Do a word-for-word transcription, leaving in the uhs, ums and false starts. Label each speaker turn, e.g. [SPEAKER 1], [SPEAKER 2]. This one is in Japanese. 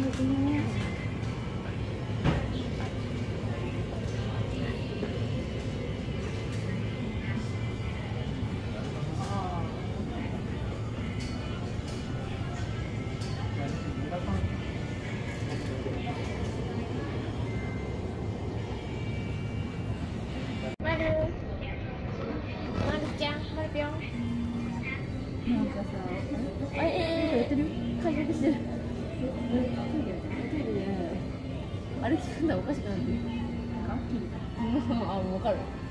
[SPEAKER 1] なんかさ、ええやってる？開脚してる。あれ聞くんだおかしくなってる。あ、もうわかる。